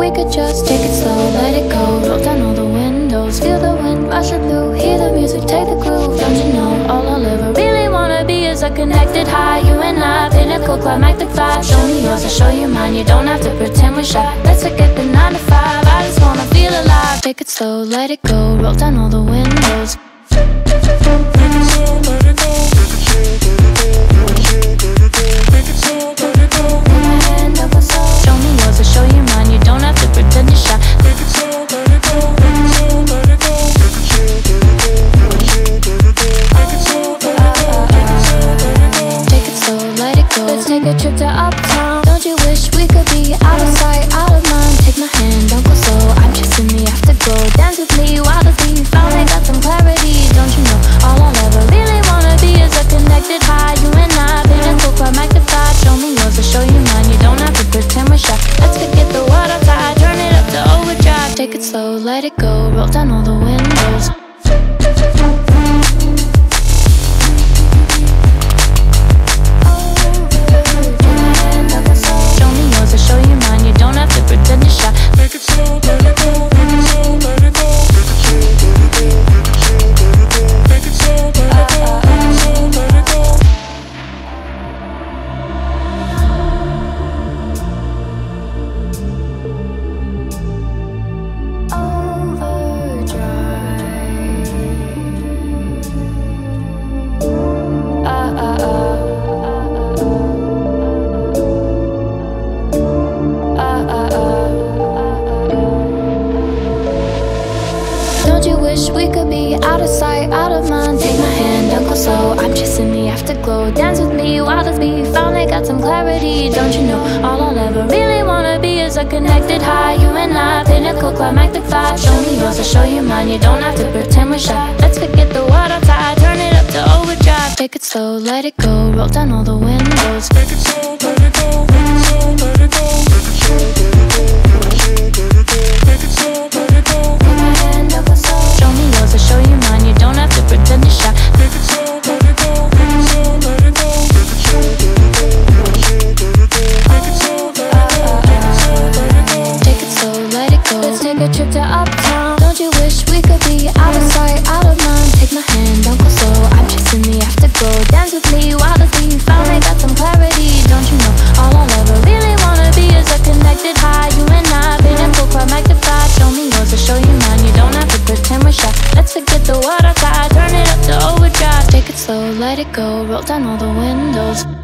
we could just take it slow, let it go. Roll down all the windows, feel the wind rushing through. Hear the music, take the groove. Don't you know, all I'll ever really wanna be is a connected high. You and I, pinnacle, climactic vibe. Show me yours, I'll show you mine. You don't have to pretend we're shy. Let's forget the 9 to 5. I just wanna feel alive. Take it slow, let it go. Roll down all the windows. Show me yours, I'll show you mine. You don't have to pretend you're shy. Take it slow, let it go. Take it slow, let it go. Take it slow, let it go. Let's take a trip to uptown. Don't you wish we could be out of sight, out of mind? Take my hand, don't go slow. I'm chasing the afterglow. Dance with me while the beat finally got some clarity. Don't you know, all I'll ever really wanna be is a connected high. You and I, pinnacle, climactic vibe. Show me yours, I'll show you mine. You don't have to pretend we're shy. Let's forget the world outside, turn it up to overdrive. Take it slow, let it go. Roll down all the windows. Show me yours, I'll show you mine. You don't have to pretend you're shy. Take it slow, let it go. Take it slow, let it go. Take it slow, let it go. Take it slow, let it go. Let it go. Don't you wish we could be out of sight, out of mind? Take my hand, don't go slow. I'm chasing the afterglow. Dance with me while the beat finally got some clarity. Don't you know, all I'll ever really wanna be is a connected high. You and I, pinnacle, climactic vibe. Show me yours, I'll show you mine. You don't have to pretend we're shy. Let's forget the world outside, turn it up to overdrive. Take it slow, let it go. Roll down all the windows. Take it slow, let it go. Take it slow, let it go. Take it slow, let it go. Take it slow, let it go. Take my hand, don't go slow. Show me yours, I'll show you mine. You don't have to pretend you're shy. Take it slow, let it go. Take it slow, let it go. Take it slow, let it go. Take it slow, let it go. Take it slow, let it go. Let's take a trip to uptown. Don't you wish we could be out of sight, out of mind? Take my hand, don't go slow. I'm chasing the afterglow. Dance with me while the beat finally got some clarity. Don't you know, all I'll ever really wanna be is a connected high. You and I, pinnacle, climactic vibe. Show me yours, I'll show you mine. You don't have to pretend we're shy. Let's forget the world outside, turn it up to overdrive. Take it slow, let it go. Roll down all the windows.